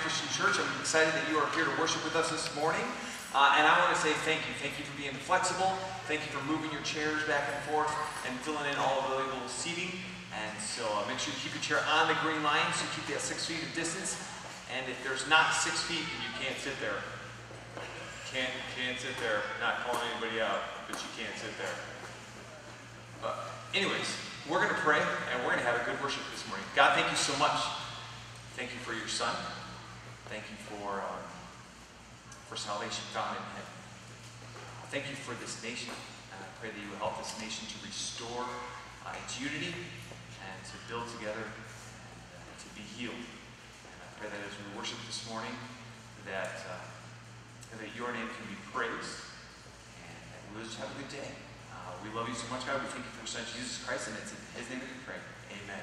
Christian Church. I'm excited that you are here to worship with us this morning. And I want to say thank you. Thank you for being flexible. Thank you for moving your chairs back and forth and filling in all available seating. And so make sure you keep your chair on the green line so you keep that 6 feet of distance. And if there's not 6 feet, then you can't sit there. Can't sit there. Not calling anybody out, but you can't sit there. But anyways, we're going to pray and we're going to have a good worship this morning. God, thank you so much. Thank you for your Son. Thank you for salvation found in Him. Thank you for this nation. And I pray that you will help this nation to restore its unity and to build together and to be healed. And I pray that as we worship this morning, that your name can be praised and that we'll just have a good day. We love you so much, God. We thank you for your Son, Jesus Christ, and it's in His name that we pray. Amen.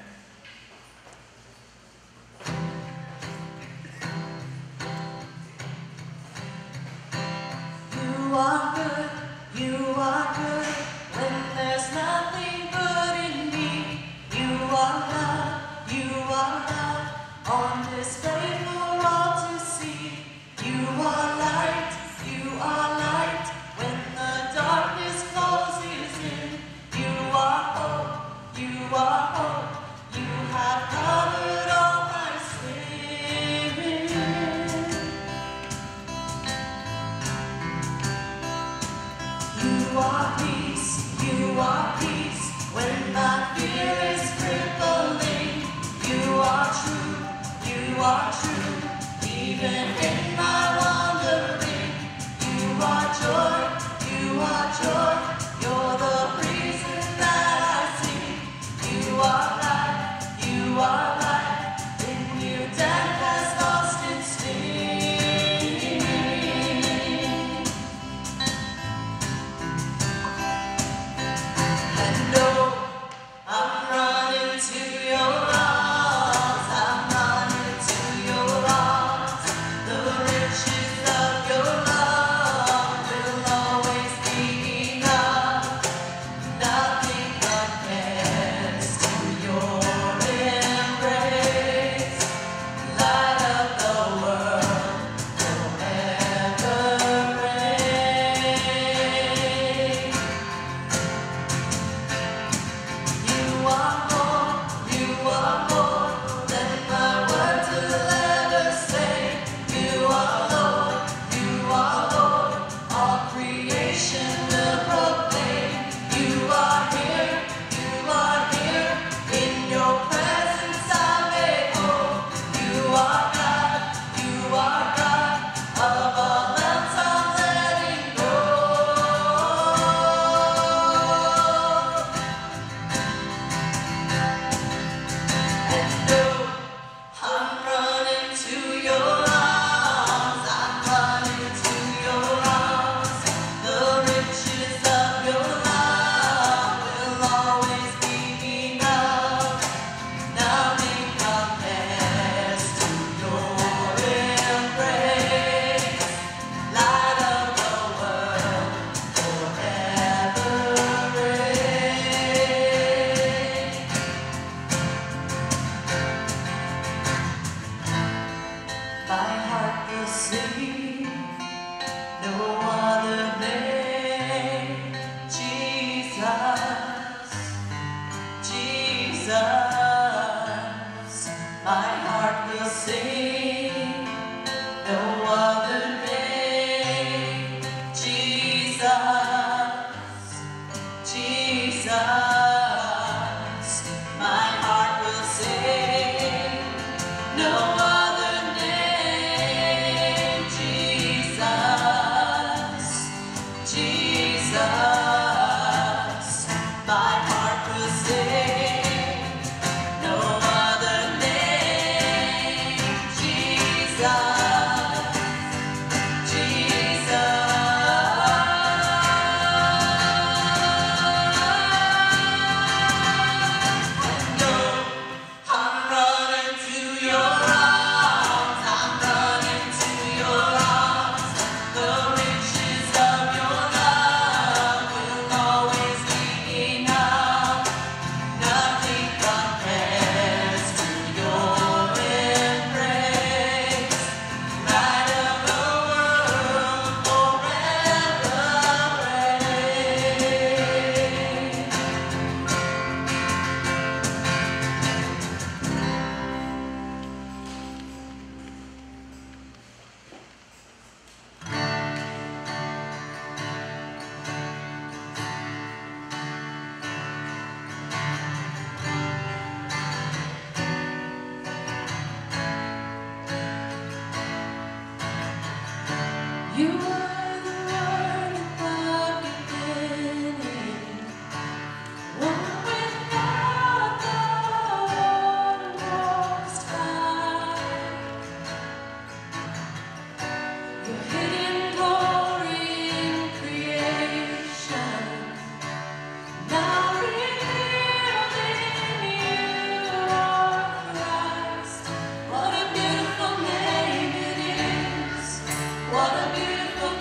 You are good, when there's nothing good in me. You are love, on display for all to see. You are light, when the darkness closes in. You are hope, you have covered all my sin. You are peace, when my fear is crippling. You are true, even in my wandering. You are joy, you're the reason that I sing. You are light, in you death has lost its sting. And oh, I'm running to your arms, the riches of your love will always be enough. Nothing compares to your embrace, light of the world, forever reign. You are more than my words will ever say. You are Lord, all creation will proclaim. You are here, in your presence I may hope. You are God, of all else I'm letting go. And oh, I'm running to your arms, the riches of your love will always be enough. Nothing compares to your embrace, light of the world, forever reign. My heart will sing, no other name. Jesus, my heart will sing, no other name. Jesus, my heart will sing, no other name. Jesus, my heart will sing, no other name. Jesus. You are the Word without beginning, one without the Lord Most High. Your hidden glory in creation, now revealed in you, our Christ. What a beautiful name it is! What a beautiful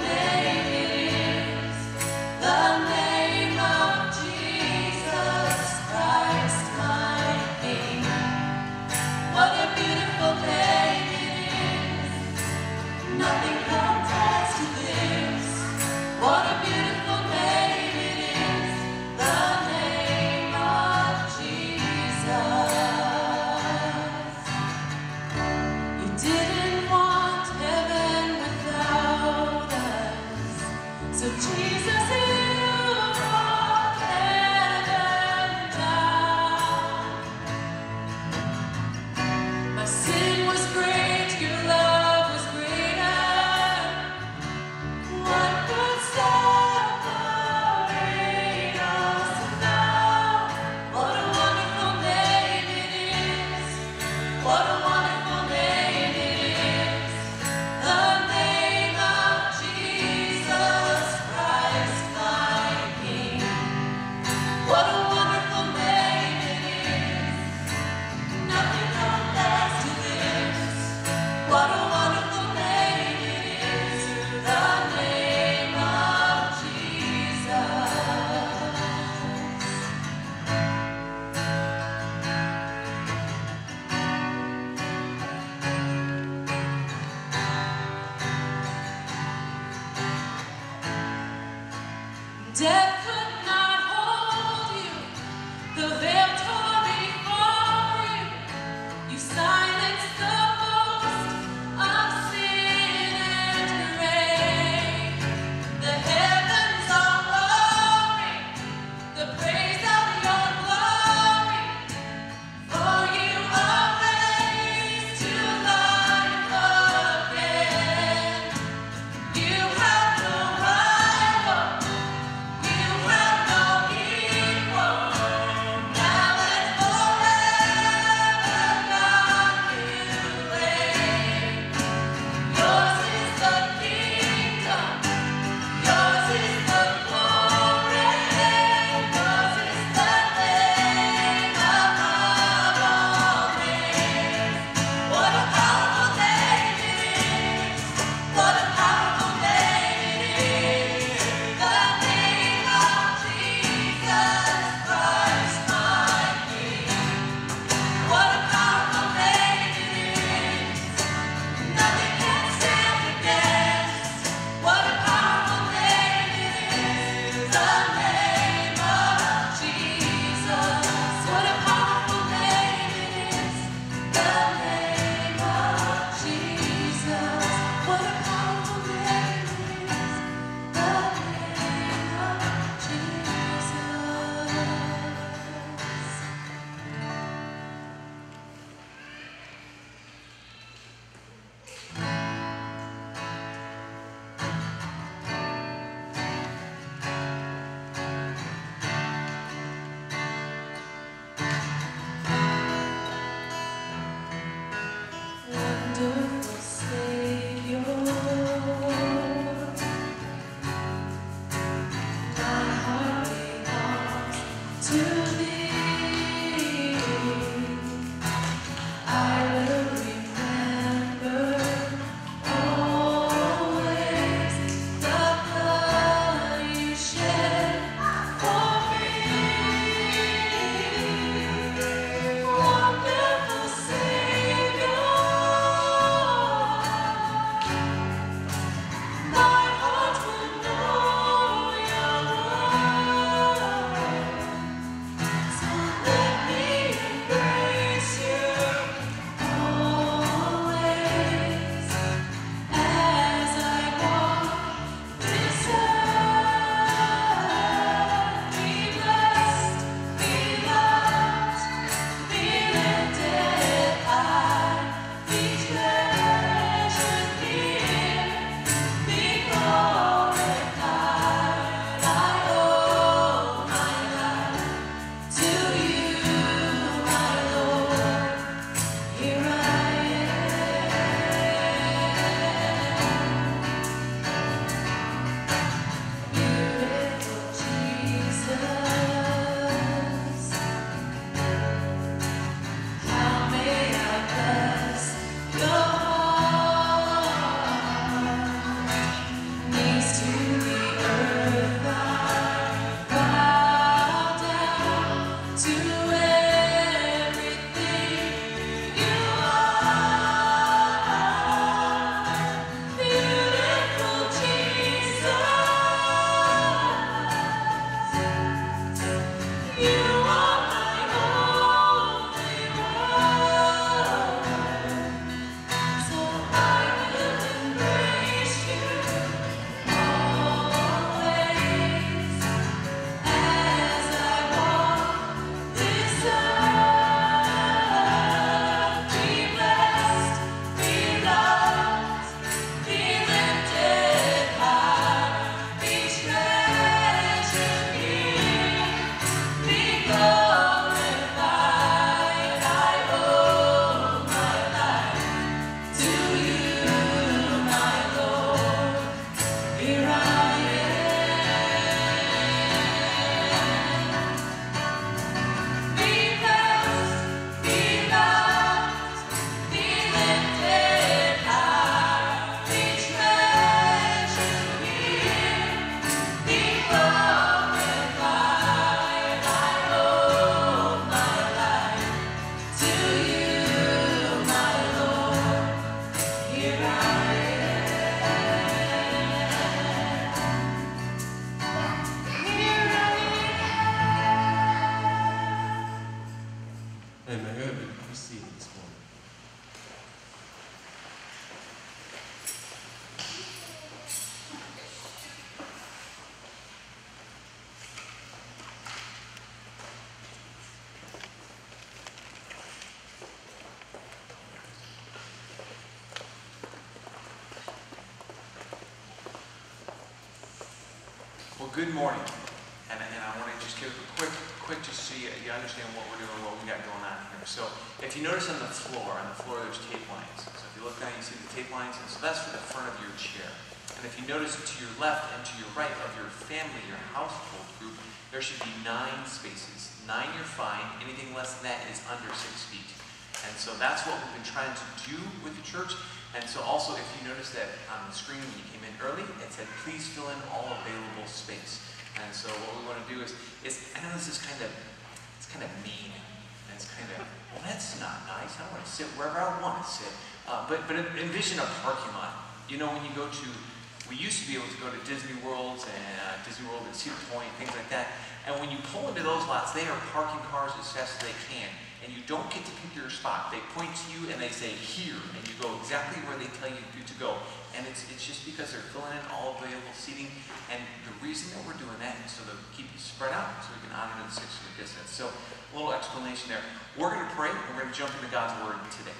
Good morning, and I want to just give a quick just so you understand what we're doing, what we got going on here. So if you notice on the floor there's tape lines. So if you look down, you see the tape lines, and so that's for the front of your chair. And if you notice to your left and to your right of your family, your household group, there should be 9 spaces. 9, you're fine. Anything less than that is under 6 feet. And so that's what we've been trying to do with the church. And so also, if you notice that on the screen when you came in early, it said, please fill in all available space. And so what we want to do is I know this is kind of mean. And it's kind of, well, that's not nice. I want to sit wherever I want to sit. But envision a parking lot. You know, when you go to, we used to be able to go to Disney World and Cedar Point, things like that. And when you pull into those lots, they are parking cars as fast as they can. And you don't get to pick your spot. They point to you and they say, here. And you go exactly where they tell you to go. And it's just because they're filling in all available seating. And the reason that we're doing that is so that we keep it spread out so we can honor the 6 feet distance. So a little explanation there. We're going to pray and we're going to jump into God's Word today.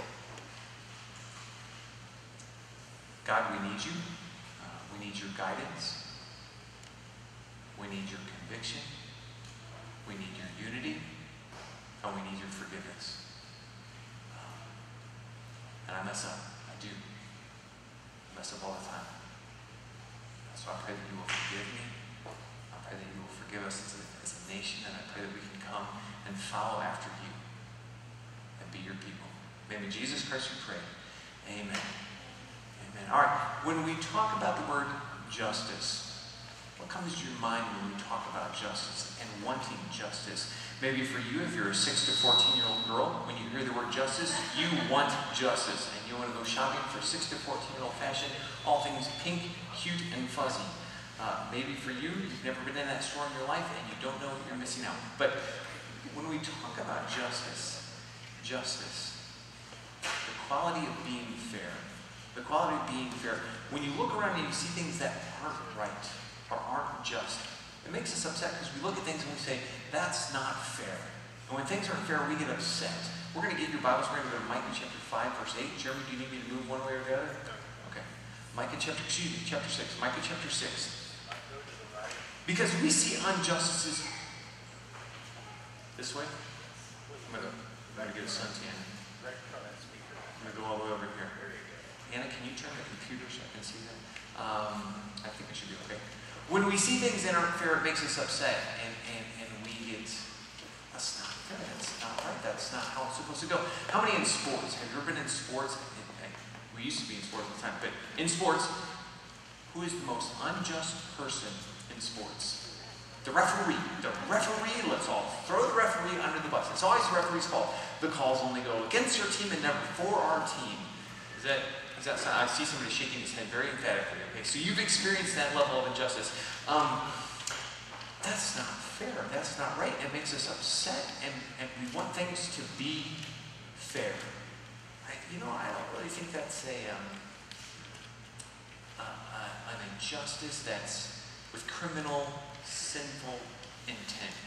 God, we need you. We need your guidance. We need your conviction. We need your unity. And we need your forgiveness. And I mess up. I do. I mess up all the time. So I pray that you will forgive me. I pray that you will forgive us as a nation. And I pray that we can come and follow after you and be your people. In the name of Jesus Christ we pray. Amen. Amen. All right. When we talk about the word justice, what comes to your mind when we talk about justice and wanting justice? Maybe for you, if you're a 6 to 14-year-old girl, when you hear the word justice, you want justice. And you want to go shopping for 6 to 14-year-old fashion, all things pink, cute, and fuzzy. Maybe for you, you've never been in that store in your life and you don't know that you're missing out. But when we talk about justice, the quality of being fair, when you look around and you see things that aren't right or aren't just, it makes us upset because we look at things and we say, that's not fair. And when things aren't fair, we get upset. We're going to get your Bibles. We're going to go to Micah chapter 5, verse 8. Jeremy, do you need me to move one way or the other? Okay. Micah chapter 6. Micah chapter 6. Because we see injustices this way. I'm going to get a suntan. I'm going to go all the way over here. Anna, can you turn the computer so I can see that? I think I should be okay. When we see things that aren't fair, it makes us upset, and we get, that's not fair, that's not right, that's not how it's supposed to go. How many in sports? Have you ever been in sports? We used to be in sports all the time, but in sports, who is the most unjust person in sports? The referee. Let's all throw the referee under the bus. It's always the referee's fault. The calls only go against your team and never for our team. Is that I see somebody shaking his head very emphatically. Okay, so you've experienced that level of injustice. That's not fair. That's not right. It makes us upset, and we want things to be fair. I don't really think that's an injustice that's with criminal, sinful intent.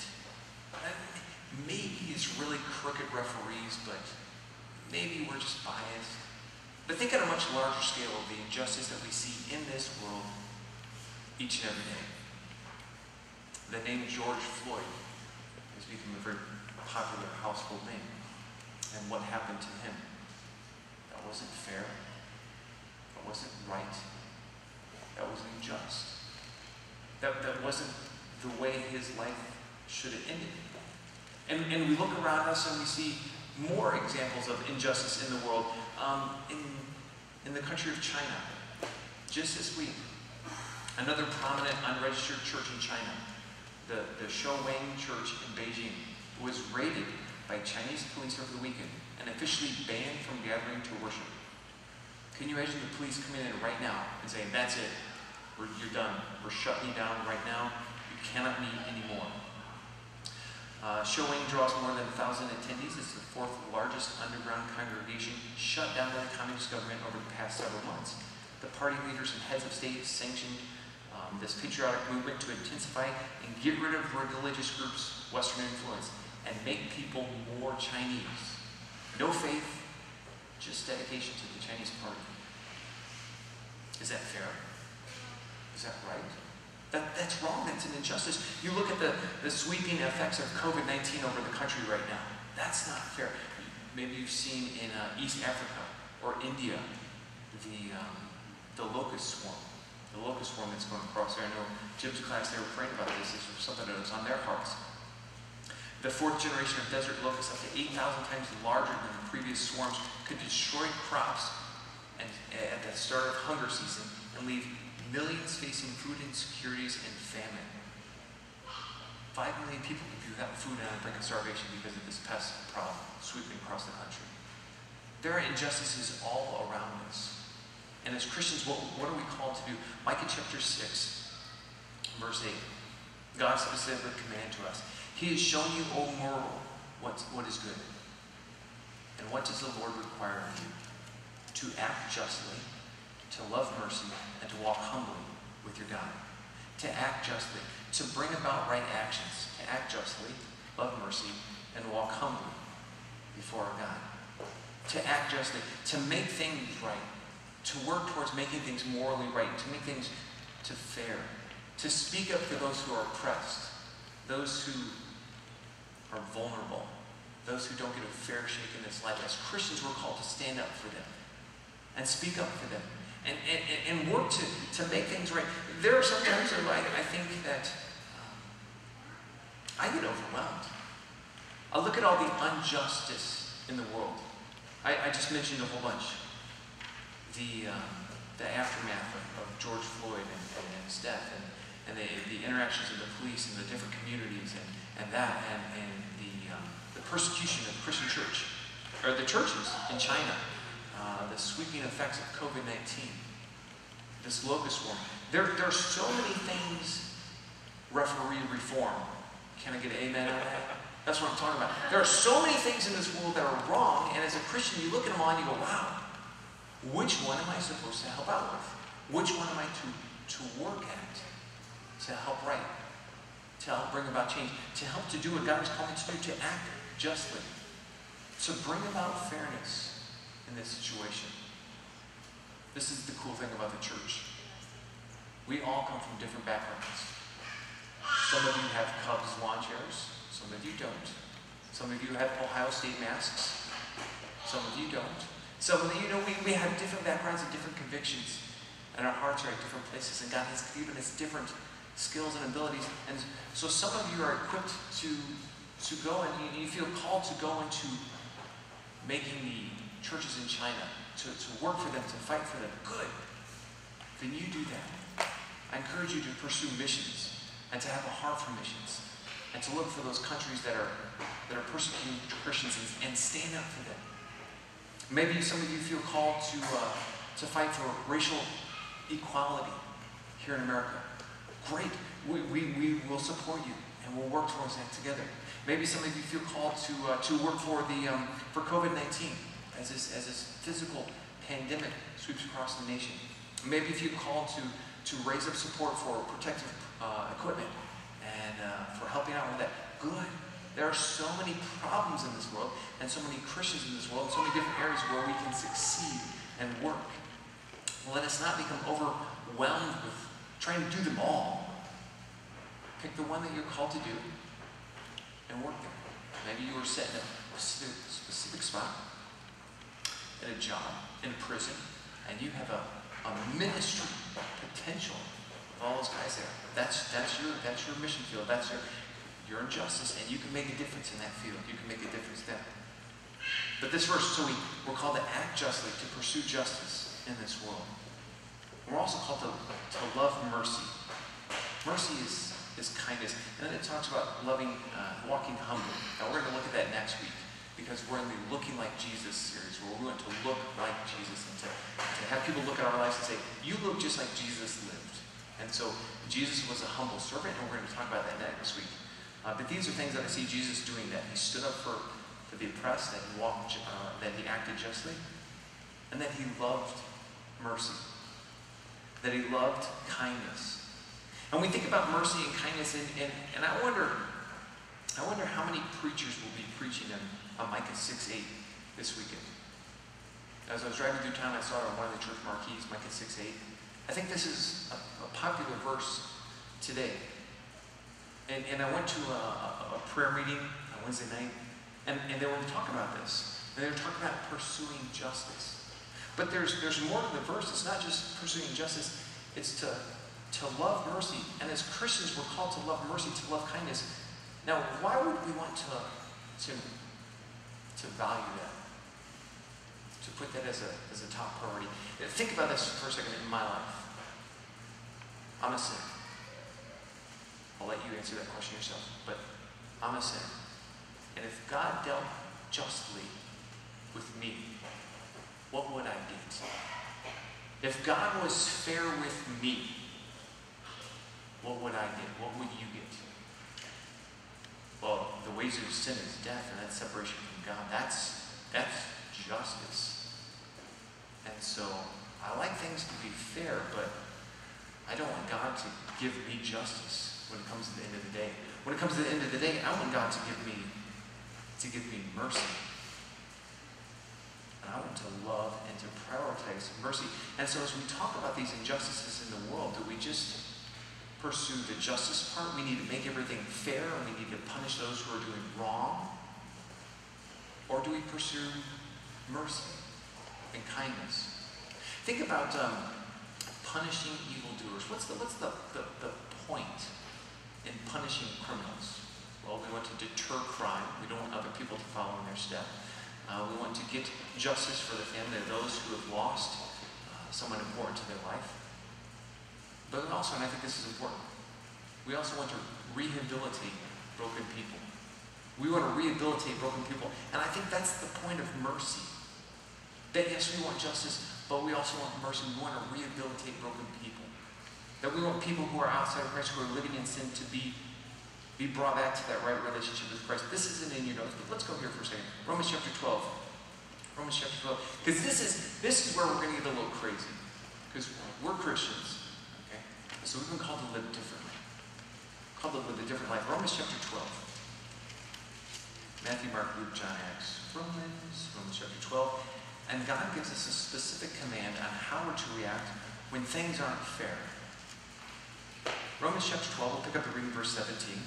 Maybe it's really crooked referees, but maybe we're just biased. But think on a much larger scale of the injustice that we see in this world each and every day. The name George Floyd has become a very popular household name. And what happened to him? That wasn't fair. That wasn't right. That was unjust. That wasn't the way his life should have ended. And we look around us and we see more examples of injustice in the world. In the country of China, just this week, another prominent unregistered church in China, the Shouwang Church in Beijing, was raided by Chinese police over the weekend and officially banned from gathering to worship. Can you imagine the police coming in right now and saying, that's it, you're done, we're shutting you down right now, you cannot meet anymore. Shouwang draws more than 1,000 attendees. It's the 4th largest underground congregation shut down by the communist government over the past several months. The party leaders and heads of state sanctioned this patriotic movement to intensify and get rid of religious groups' Western influence and make people more Chinese. No faith, just dedication to the Chinese party. Is that fair? Is that right? That's wrong. That's an injustice. You look at the sweeping effects of COVID-19 over the country right now. That's not fair. Maybe you've seen in East Africa or India the locust swarm. The locust swarm that's going across there. I know Jim's class, they were praying about this. This was something that was on their hearts. The fourth generation of desert locusts, up to 8,000 times larger than the previous swarms, could destroy crops and at the start of hunger season and leave millions facing food insecurities and famine. 5 million people could be without food and on the brink of starvation because of this pest problem sweeping across the country. There are injustices all around us. And as Christians, what are we called to do? Micah chapter 6, verse 8. God specifically commanded to us. He has shown you, O mortal, what is good. And what does the Lord require of you? To act justly, to love mercy, and to walk humbly with your God. To act justly, to bring about right actions. To act justly, love mercy, and walk humbly before our God. To act justly, to make things right. To work towards making things morally right. To make things fair. To speak up for those who are oppressed. Those who are vulnerable. Those who don't get a fair shake in this life. As Christians, we're called to stand up for them. And speak up for them. And work to make things right. There are some times in life I think that I get overwhelmed. I look at all the injustice in the world. I just mentioned a whole bunch. The aftermath of George Floyd and his death, and the interactions of the police and the different communities, and the persecution of the Christian church, or the churches in China, the sweeping effects of COVID-19, this locust swarm. There are so many things. Referee reform. Can I get an amen on that? That's what I'm talking about. There are so many things in this world that are wrong, and as a Christian, you look at them all and you go, wow, which one am I supposed to help out with? Which one am I to work at? To help right? To help bring about change? To help to do what God has called me to do? To act justly? To bring about fairness in this situation? This is the cool thing about the church. We all come from different backgrounds. Some of you have Cubs lawn chairs. Some of you don't. Some of you have Ohio State masks. Some of you don't. Some of you, we have different backgrounds and different convictions. And our hearts are at different places. And God has given us different skills and abilities. And so some of you are equipped to go and you feel called to go into making the churches in China, to work for them, to fight for them. Good. Then you do that. I encourage you to pursue missions and to have a heart for missions and to look for those countries that are persecuting Christians and stand up for them. Maybe some of you feel called to fight for racial equality here in America. Great. We will support you and we'll work towards that together. Maybe some of you feel called to work for COVID-19 as this physical pandemic sweeps across the nation. Maybe you feel called to raise up support for protective equipment and for helping out with that. Good. There are so many problems in this world and so many Christians in this world and so many different areas where we can succeed and work. Let us not become overwhelmed with trying to do them all. Pick the one that you're called to do and work there. Maybe you were set in a specific spot, at a job, in a prison, and you have a ministry potential of all those guys there. That's your mission field. That's your injustice, and you can make a difference in that field. You can make a difference there. But this verse, so we're called to act justly, to pursue justice in this world. We're also called to love mercy. Mercy is kindness. And then it talks about walking humbly. Now we're going to look at that next week because we're in the Looking Like Jesus series where we're going to look like Jesus and to have people look at our lives and say, you look just like Jesus lived. And so Jesus was a humble servant, and we're going to talk about that next week. But these are things that I see Jesus doing, that he stood up for the oppressed, that he walked, that he acted justly, and that he loved mercy, that he loved kindness. And we think about mercy and kindness, and I wonder how many preachers will be preaching on Micah 6:8 this weekend. As I was driving through town, I saw it on one of the church marquees, Micah 6:8. I think this is a popular verse today. And I went to a prayer meeting on Wednesday night, and they were talking about this. And they were talking about pursuing justice. But there's more to the verse. It's not just pursuing justice. It's to love mercy. And as Christians, we're called to love mercy, to love kindness. Now, why would we want to value that? To put that as a top priority? Think about this for a second in my life. I'm a sinner. I'll let you answer that question yourself. But I'm a sinner. And if God dealt justly with me, what would I get? If God was fair with me, what would I get? What would you get? Well, the wages of sin is death, and that's separation from God. That's justice. And so I like things to be fair, but I don't want God to give me justice when it comes to the end of the day. When it comes to the end of the day, I want God to give me mercy. And I want to love and to prioritize mercy. And so as we talk about these injustices in the world, do we just pursue the justice part? We need to make everything fair, and we need to punish those who are doing wrong? Or do we pursue mercy and kindness? Think about punishing evildoers. What's the point in punishing criminals? Well, we want to deter crime. We don't want other people to follow in their step. We want to get justice for the family of those who have lost someone important to their life. But also, and I think this is important, we also want to rehabilitate broken people. We want to rehabilitate broken people. And I think that's the point of mercy. That yes, we want justice, but we also want mercy. We want to rehabilitate broken people. That we want people who are outside of Christ, who are living in sin, to be brought back to that right relationship with Christ. This isn't in your notes, but let's go here for a second. Romans chapter 12. Romans chapter 12. Because this is where we're going to get a little crazy. Because we're Christians. Okay? So we've been called to live differently. Called to live a different life. Romans chapter 12. Matthew, Mark, Luke, John, Acts. Romans chapter 12. And God gives us a specific command on how we're to react when things aren't fair. Romans chapter 12, we'll pick up the reading verse 17.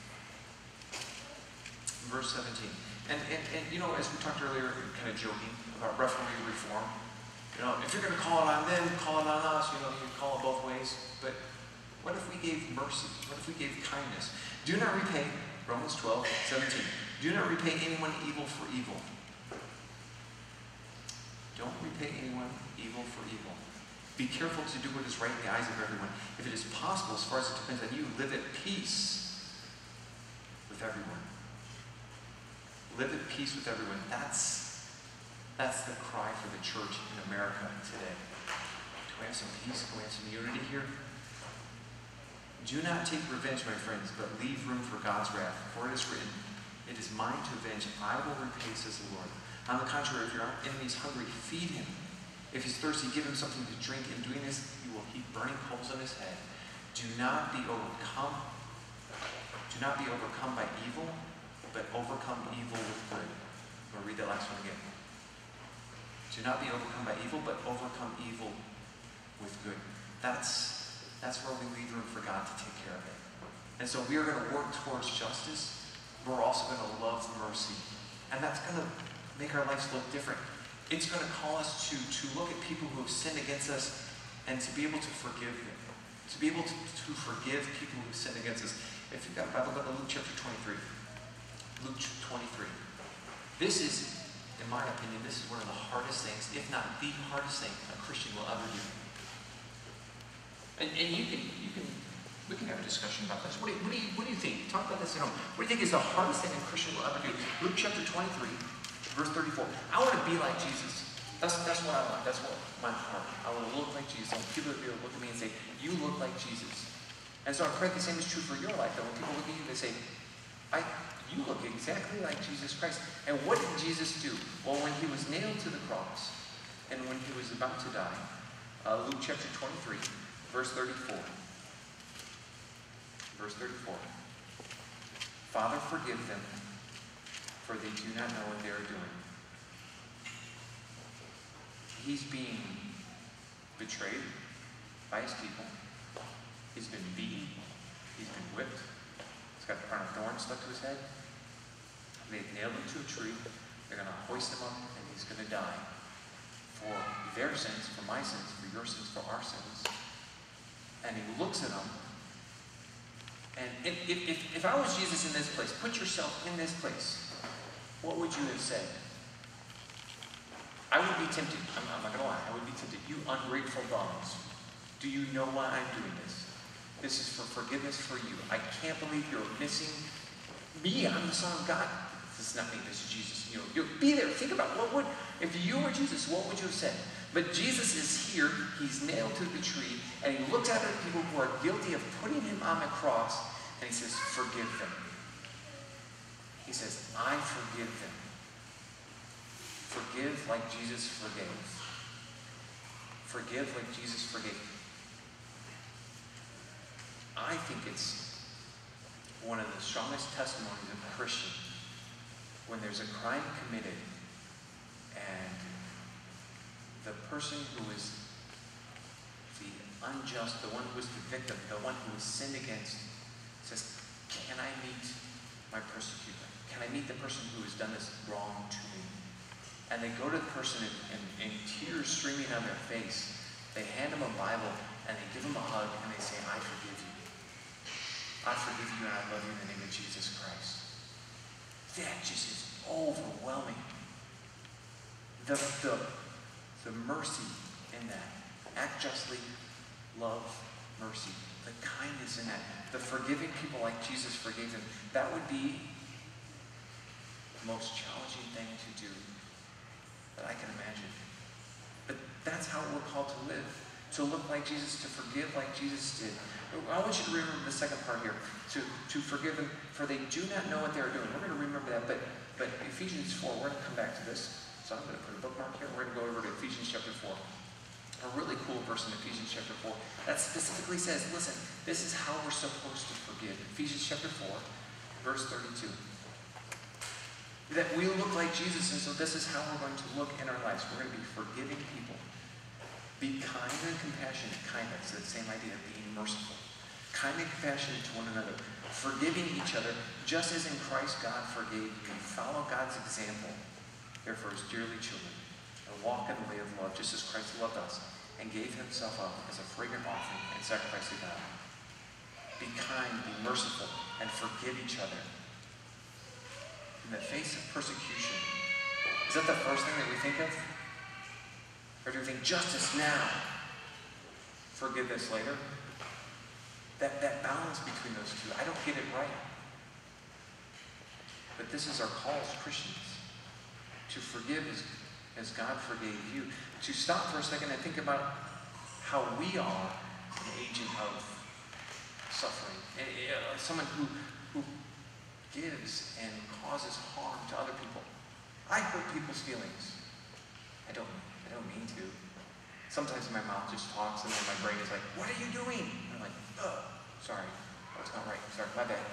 Verse 17. And you know, as we talked earlier, kind of joking about referee reform. You know, if you're going to call it on them, call it on us. You know, you can call it both ways. But what if we gave mercy? What if we gave kindness? Do not repay, Romans 12, 17. Do not repay anyone evil for evil. Don't repay anyone evil for evil. Be careful to do what is right in the eyes of everyone. If it is possible, as far as it depends on you, live at peace with everyone. Live at peace with everyone. That's the cry for the church in America today. Do we have some peace? Can we have some unity here? Do not take revenge, my friends, but leave room for God's wrath. For it is written, it is mine to avenge. I will repay, says the Lord. On the contrary, if your enemy is hungry, feed him. If he's thirsty, give him something to drink. In doing this, you will heap burning coals on his head. Do not be overcome by evil, but overcome evil with good. I'm going to read that last one again. Do not be overcome by evil, but overcome evil with good. That's where we leave room for God to take care of it. And so we are going to work towards justice, but we're also going to love mercy. And that's going to make our lives look different. It's going to call us to look at people who have sinned against us and to be able to forgive them. To be able to forgive people who have sinned against us. If you've got a Bible, go to Luke chapter 23. Luke 23. This is, in my opinion, this is one of the hardest things, if not the hardest thing a Christian will ever do. And we can have a discussion about this. What do you think? Talk about this at home. What do you think is the hardest thing a Christian will ever do? Luke chapter 23, verse 34. I want to be like Jesus. That's what I want. That's what my heart. I want to look like Jesus. I want people to be able to look at me and say, you look like Jesus. And so I pray the same is true for your life. That when people look at you, they say, you look exactly like Jesus Christ. And what did Jesus do? Well, when he was nailed to the cross and when he was about to die, Luke chapter 23, verse 34. Verse 34. Father, forgive them, for they do not know what they are doing. He's being betrayed by his people. He's been beaten. He's been whipped. He's got a crown of thorns stuck to his head. They've nailed him to a tree. They're going to hoist him up, and he's going to die for their sins, for my sins, for your sins, for our sins. And he looks at them. And if I was Jesus in this place, put yourself in this place, what would you have said? I would be tempted. I'm not going to lie. I would be tempted. You ungrateful dogs. Do you know why I'm doing this? This is for forgiveness for you. I can't believe you're missing me. I'm the Son of God. This is not me. This is Jesus. You'll be there. Think about if you were Jesus, what would you have said? But Jesus is here. He's nailed to the tree, and he looks at the people who are guilty of putting him on the cross, and he says, forgive them. He says, I forgive them. Forgive like Jesus forgave. Forgive like Jesus forgave. I think it's one of the strongest testimonies of a Christian when there's a crime committed and the person who is the unjust, the one who is the victim, the one who is sinned against, says, can I meet my persecutor? Can I meet the person who has done this wrong to me? And they go to the person in tears streaming down their face. They hand him a Bible and they give him a hug and they say, I forgive you. I forgive you and I love you in the name of Jesus Christ. That just is overwhelming. The mercy in that. Act justly, love mercy. The kindness in that. The forgiving people like Jesus forgave them. That would be the most challenging thing to do that I can imagine. But that's how we're called to live. To look like Jesus, to forgive like Jesus did. I want you to remember the second part here. To forgive them, for they do not know what they're doing. We're going to remember that, but Ephesians 4, we're going to come back to this. So I'm going to put a bookmark here. We're going to go over to Ephesians chapter 4. A really cool verse in Ephesians chapter 4 that specifically says, listen, this is how we're supposed to forgive. Ephesians chapter 4, verse 32. That we look like Jesus, and so this is how we're going to look in our lives. We're going to be forgiving people. Be kind and compassionate. Kindness, the same idea of being merciful. Kind and compassionate to one another. Forgiving each other, just as in Christ God forgave you. Follow God's example, therefore, as dearly children. And walk in the way of love, just as Christ loved us and gave himself up as a fragrant offering and sacrifice to God. Be kind, be merciful, and forgive each other. In the face of persecution. Is that the first thing that we think of? Or do we think justice now, forgiveness later? That balance between those two, I don't get it right. But this is our call as Christians. To forgive as God forgave you. To stop for a second and think about how we are an agent of suffering. Someone who gives and causes harm to other people. I hurt people's feelings. I don't mean to. Sometimes my mouth just talks and then my brain is like, what are you doing? And I'm like, oh, sorry. That's not right. Sorry, my bad.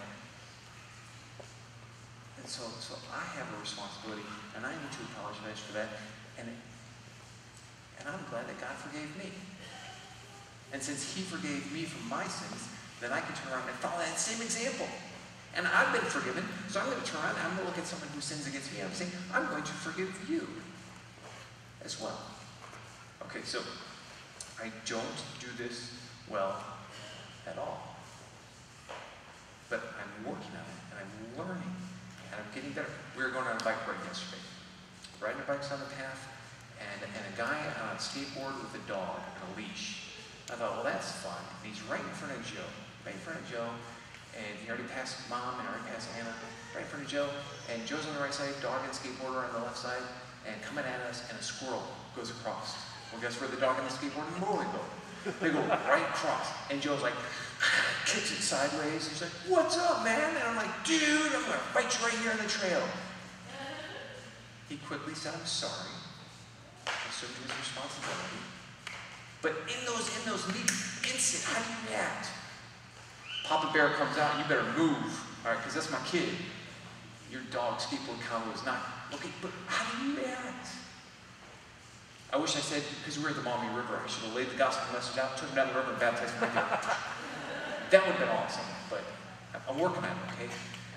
And so I have a responsibility and I need to apologize for that. And I'm glad that God forgave me. And since he forgave me for my sins, then I can turn around and follow that same example. And I've been forgiven, so I'm going to turn around and I'm going to look at someone who sins against me and I'm saying, I'm going to forgive you as well. Okay, so I don't do this well at all. But I'm working on it, and I'm learning, and I'm getting better. We were going on a bike ride yesterday. Riding our bikes on the path, and a guy on a skateboard with a dog and a leash. I thought, well, that's fun. And he's right in front of Joe. And he already passed Mom and already passed Anna, right in front of Joe. And Joe's on the right side, dog and skateboarder on the left side, and coming at us, and a squirrel goes across. Well, guess where the dog and the skateboarder and the boy go? They go right across. And Joe's like, kicks it sideways. He's like, what's up, man? And I'm like, dude, I'm going to fight you right here on the trail. He quickly said, I'm sorry. Assumed his responsibility. But in those instant, how do you react? Papa Bear comes out, you better move, all right, because that's my kid. Your dog, skateboard combo is not, okay, but how do you react? I wish I said, because we were at the Maumee River, I should have laid the gospel message out, took him down the river and baptized my kid. That would have been awesome, but I'm working on it, okay?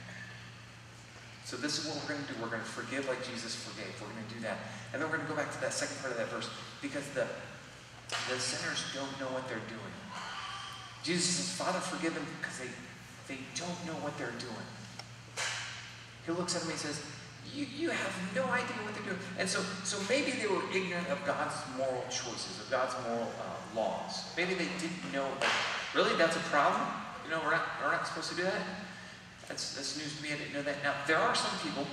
So this is what we're going to do. We're going to forgive like Jesus forgave. We're going to do that. And then we're going to go back to that second part of that verse, because the sinners don't know what they're doing. Jesus says, Father, forgive them because they don't know what they're doing. He looks at them and he says, you have no idea what they're doing. And so maybe they were ignorant of God's moral choices, of God's moral laws. Maybe they didn't know that. Really, that's a problem? You know, we're not supposed to do that? That's news to me. I didn't know that. Now, there are some people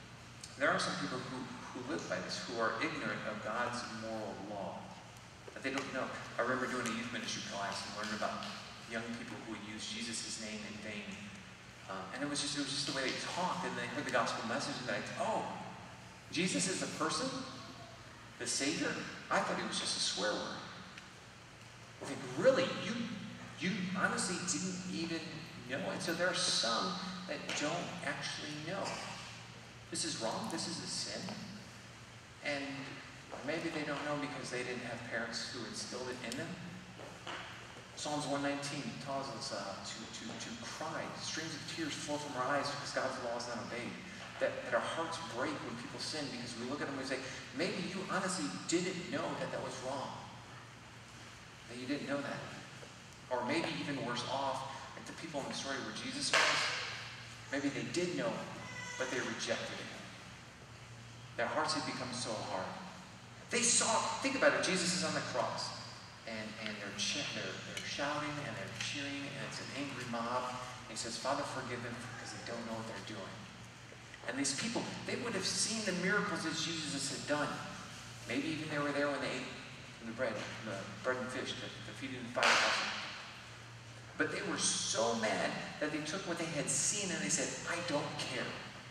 who live by this, who are ignorant of God's moral law. That they don't know. I remember doing a youth ministry class and learning about young people who would use Jesus' name in vain. And it was just the way they talked, and they heard the gospel message, and they oh, Jesus is a person? The Savior? I thought he was just a swear word. I think, really? You honestly didn't even know? And so there are some that don't actually know. This is wrong, this is a sin. And maybe they don't know because they didn't have parents who instilled it in them. Psalms 119 tells us to cry. Streams of tears flow from our eyes because God's law is not obeyed. That our hearts break when people sin because we look at them and we say, maybe you honestly didn't know that was wrong. That you didn't know that. Or maybe even worse off, like the people in the story where Jesus was, maybe they did know, but they rejected him. Their hearts had become so hard. They saw, think about it, Jesus is on the cross. And they're shouting and they're cheering, and it's an angry mob. And he says, Father, forgive them because they don't know what they're doing. And these people, they would have seen the miracles that Jesus had done. Maybe even they were there when they ate the bread and fish, the feeding the 5,000. But they were so mad that they took what they had seen and they said, I don't care.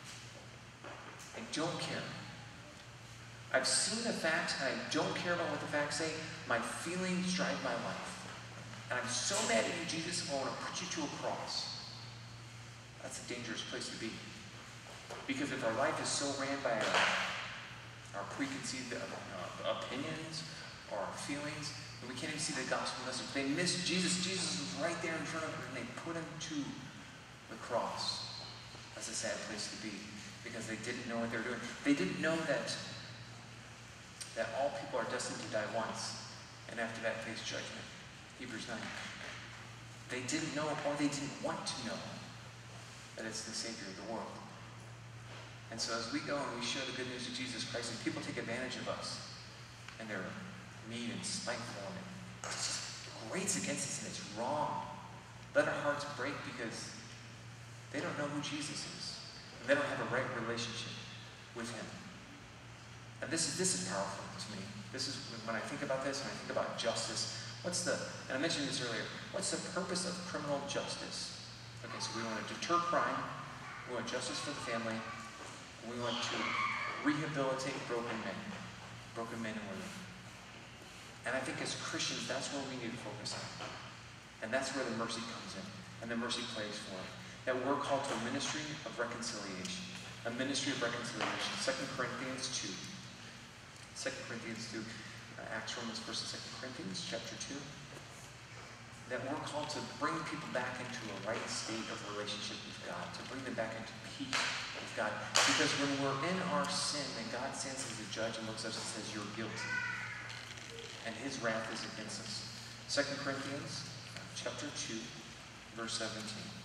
I don't care. I've seen the facts, and I don't care about what the facts say. My feelings drive my life. And I'm so mad at you, Jesus, I want to put you to a cross. That's a dangerous place to be. Because if our life is so ran by our preconceived opinions or our feelings, then we can't even see the gospel message. They missed Jesus. Jesus was right there in front of them, and they put him to the cross. That's a sad place to be, because they didn't know what they were doing. They didn't know that all people are destined to die once, and after that face judgment. Hebrews 9. They didn't know, or they didn't want to know, that it's the Savior of the world. And so as we go and we share the good news of Jesus Christ, and people take advantage of us, and they're mean and spiteful, and it just grates against us, and it's wrong. Let our hearts break because they don't know who Jesus is, and they don't have a right relationship with him. And this is powerful to me. This is when I think about this and I think about justice. And I mentioned this earlier, what's the purpose of criminal justice? Okay, so we want to deter crime, we want justice for the family, we want to rehabilitate broken men and women. And I think as Christians, that's where we need to focus on. And that's where the mercy comes in, and the mercy plays for it. That we're called to a ministry of reconciliation. A ministry of reconciliation. 2 Corinthians 2. 2 Corinthians 2, Acts, Romans, 1st and 2 Corinthians, chapter 2. That we're called to bring people back into a right state of relationship with God, to bring them back into peace with God. Because when we're in our sin, then God stands as a judge and looks at us and says, you're guilty. And his wrath is against us. 2 Corinthians, chapter 2, verse 17.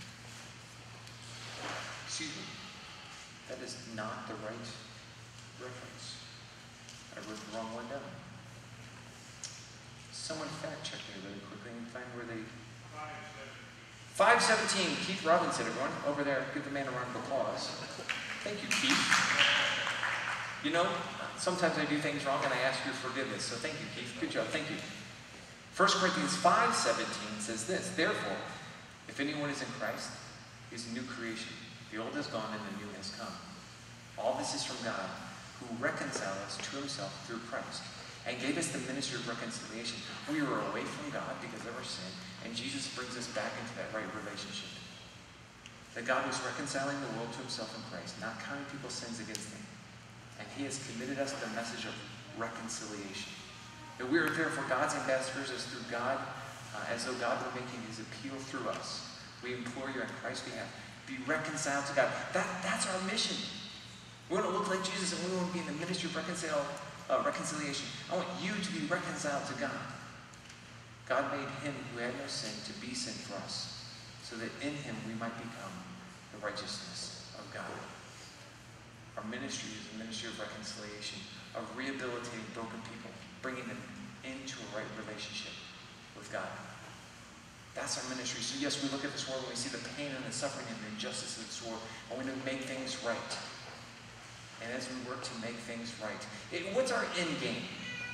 Excuse me. That is not the right reference. I wrote the wrong one down. Someone fact check me really quickly and find where they... 517. Keith Robinson, everyone. Over there. Give the man a round of applause. Thank you, Keith. You know, sometimes I do things wrong and I ask your forgiveness. So thank you, Keith. Good job. Thank you. 1 Corinthians 5:17 says this, therefore, if anyone is in Christ, he is a new creation. The old is gone and the new has come. All this is from God, who reconciled us to himself through Christ, and gave us the ministry of reconciliation. We were away from God because of our sin, and Jesus brings us back into that right relationship. That God was reconciling the world to himself in Christ, not counting people's sins against them. And he has committed us the message of reconciliation. That we are therefore God's ambassadors, as through God as though God were making his appeal through us. We implore you on Christ's behalf, be reconciled to God. That's our mission. We want to look like Jesus, and we want to be in the ministry of reconciliation. I want you to be reconciled to God. God made him who had no sin to be sin for us, so that in him we might become the righteousness of God. Our ministry is a ministry of reconciliation, of rehabilitating broken people, bringing them into a right relationship with God. That's our ministry. So yes, we look at this world and we see the pain and the suffering and the injustice of this world, and we need to make things right. And as we work to make things right, what's our end game?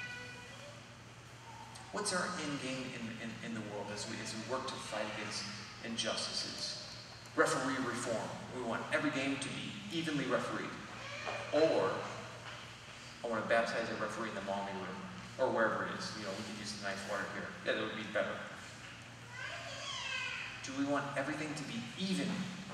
What's our end game in the world as we work to fight against injustices? Referee reform. We want every game to be evenly refereed. Or I want to baptize a referee in the mommy room, or wherever it is. We could use the nice water here. Yeah, that would be better. Do we want everything to be even?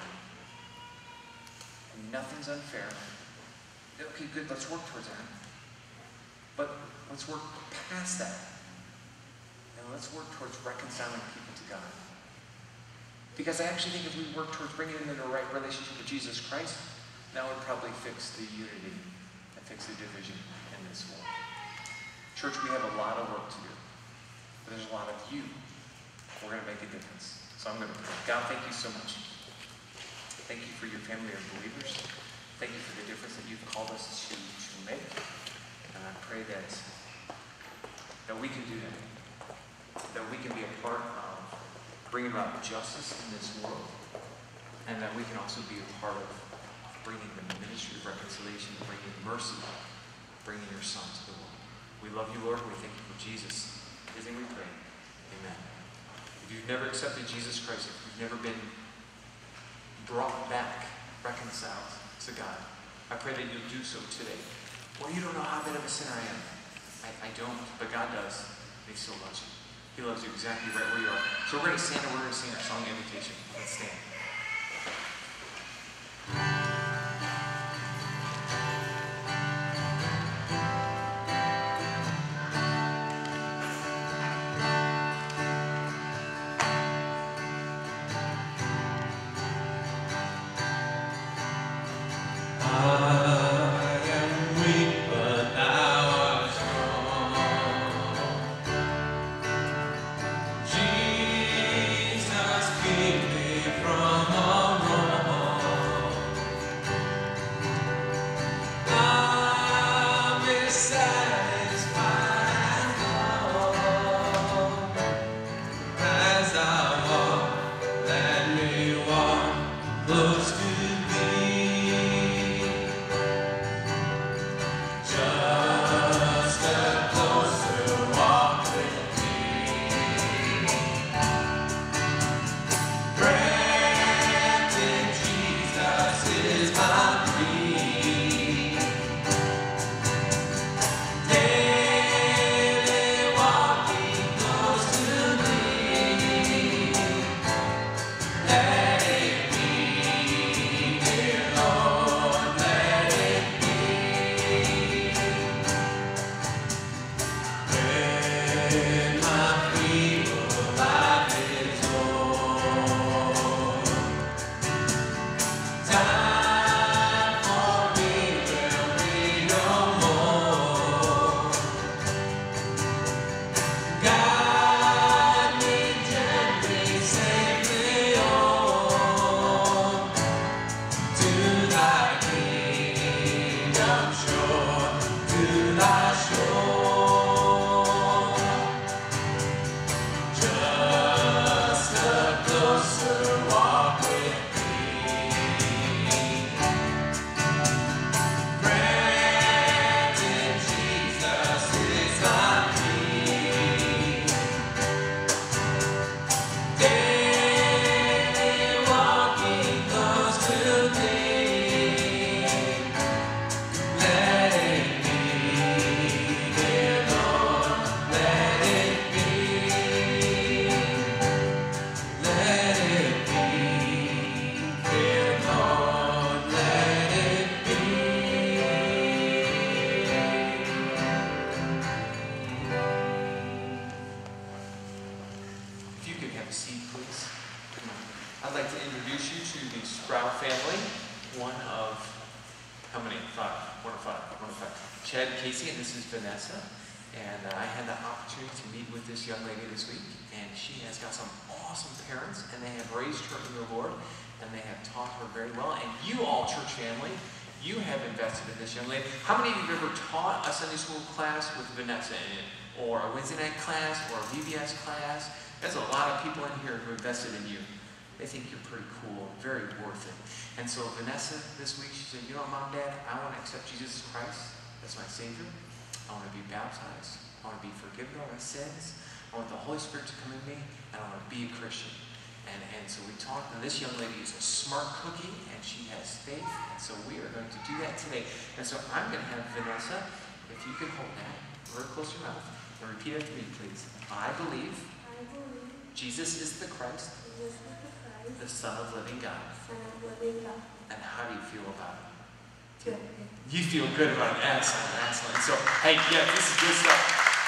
And nothing's unfair. Okay, good, let's work towards that. But let's work past that. And let's work towards reconciling people to God. Because I actually think if we work towards bringing them into a right relationship with Jesus Christ, that would probably fix the unity and fix the division in this world. Church, we have a lot of work to do. But there's a lot of you. We're going to make a difference. So I'm going to pray. God, thank you so much. Thank you for your family of believers. Thank you for the difference that you've called us to make. And I pray that we can do that. That we can be a part of bringing about justice in this world. And that we can also be a part of bringing the ministry of reconciliation, bringing mercy, bringing your Son to the world. We love you, Lord. We thank you for Jesus. In his name we pray. Amen. If you've never accepted Jesus Christ, if you've never been brought back, reconciled to God, I pray that you'll do so today. Or you don't know how bad of a sinner I am. I don't, but God does. And he still loves you. He loves you exactly right where you are. So we're going to stand and we're going to sing our song Invitation. Let's stand. Jesus, keep me from you could have a seat, please. I'd like to introduce you to the Sprout family. One of, how many? Five. One of five. Chad and Casey, and this is Vanessa. And I had the opportunity to meet with this young lady this week, and she has got some awesome parents, and they have raised her in the Lord, and they have taught her very well. And you all, church family, you have invested in this young lady. How many of you have ever taught a Sunday school class with Vanessa in it? Or a Wednesday night class, or a VBS class? There's a lot of people in here who invested in you. They think you're pretty cool, very worth it. And so Vanessa, this week, she said, you know, Mom, Dad, I want to accept Jesus Christ as my Savior. I want to be baptized. I want to be forgiven of my sins. I want the Holy Spirit to come in me, and I want to be a Christian. And so we talked, and this young lady is a smart cookie, and she has faith, and so we are going to do that today. And so I'm going to have Vanessa, if you could hold that real close to your mouth, and repeat after me, please. I believe Jesus is the Christ, the Son of living God. And how do you feel about it? Good. You feel good about it. Excellent, excellent. So, hey, yeah, this is good stuff.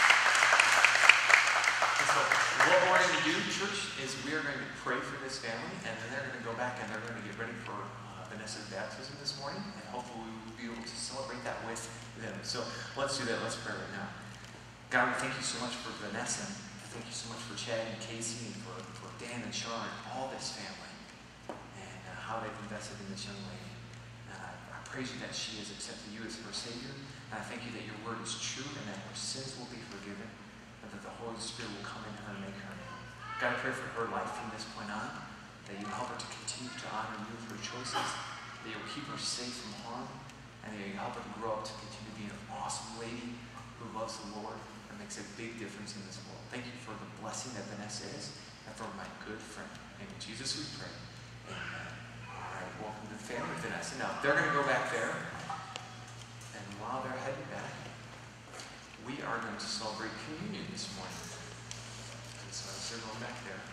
So, what we're going to do, church, is we are going to pray for this family, and then they're going to go back and they're going to get ready for Vanessa's baptism this morning, and hopefully we will be able to celebrate that with them. So, let's do that. Let's pray right now. God, we thank you so much for Vanessa. I thank you so much for Chad and Casey, and for Dan and Sean, and all this family, and how they've invested in this young lady. I praise you that she has accepted you as her Savior, and I thank you that your word is true, and that her sins will be forgiven, and that the Holy Spirit will come in her and make her new. God, I pray for her life from this point on, that you help her to continue to honor you with her choices, that you will keep her safe from harm, and that you help her to grow up to continue to be an awesome lady who loves the Lord and makes a big difference in this world. Thank you for the blessing that Vanessa is, and for my good friend. In Jesus we pray. Amen. All right, welcome to the family, Vanessa. Now, they're going to go back there, and while they're heading back, we are going to celebrate communion this morning. And so as they're going back there,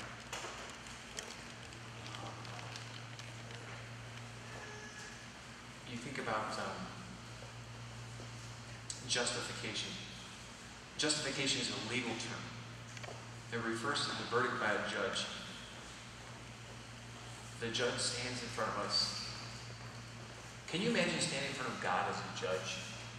you think about justification. Justification is a legal term. It refers to the verdict by a judge. The judge stands in front of us. Can you imagine standing in front of God as a judge?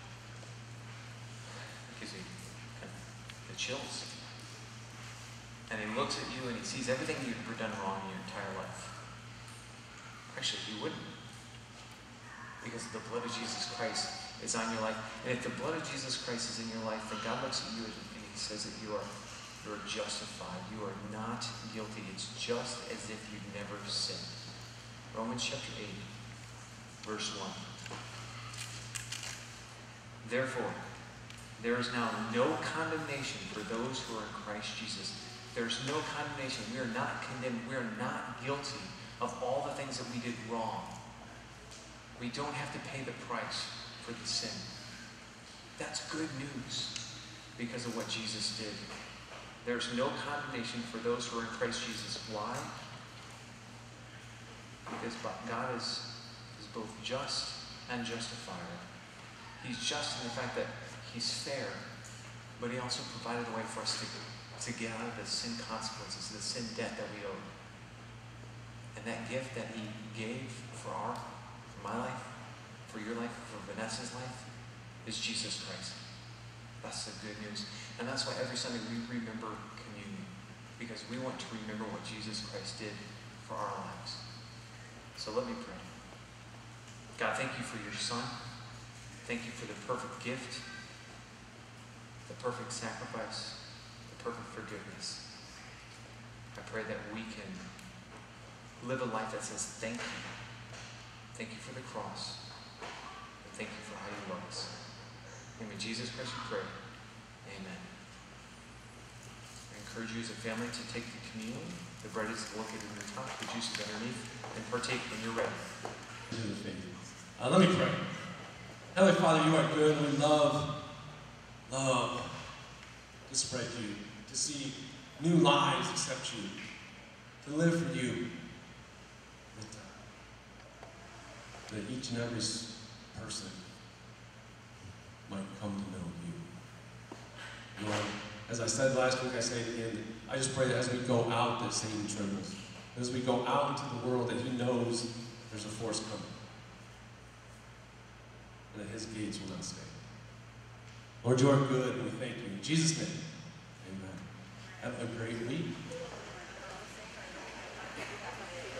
It gives you the chills. And he looks at you and he sees everything you've ever done wrong in your entire life. Actually, he wouldn't. Because the blood of Jesus Christ is on your life. And if the blood of Jesus Christ is in your life, then God looks at you and he says that you are justified. You are not guilty. It's just as if you've never sinned. Romans chapter 8, verse 1. Therefore, there is now no condemnation for those who are in Christ Jesus. There's no condemnation. We are not condemned. We are not guilty of all the things that we did wrong. We don't have to pay the price for the sin. That's good news because of what Jesus did. There's no condemnation for those who are in Christ Jesus. Why? Because God is both just and justifier. He's just in the fact that he's fair, but he also provided a way for us to get out of the sin consequences, the sin debt that we owe. And that gift that he gave for my life, for your life, for Vanessa's life, is Jesus Christ. That's the good news. And that's why every Sunday we remember communion, because we want to remember what Jesus Christ did for our lives. So let me pray. God, thank you for your Son. Thank you for the perfect gift, the perfect sacrifice, the perfect forgiveness. I pray that we can live a life that says thank you. Thank you for the cross. And thank you for how you love us. In the name of Jesus Christ we pray. Amen. I encourage you as a family to take the communion. The bread is located in the top, the juice is underneath, and partake when you're ready. Let me pray. Heavenly Father, you are good. We love to spread you, to see new lives accept you, to live for you. That each and every person might come to know you. Lord, as I said last week, I say it again, I just pray that as we go out, that Satan trembles. As we go out into the world, that he knows there's a force coming. And that his gates will not stay. Lord, you are good, and we thank you. In Jesus' name, amen. Have a great week.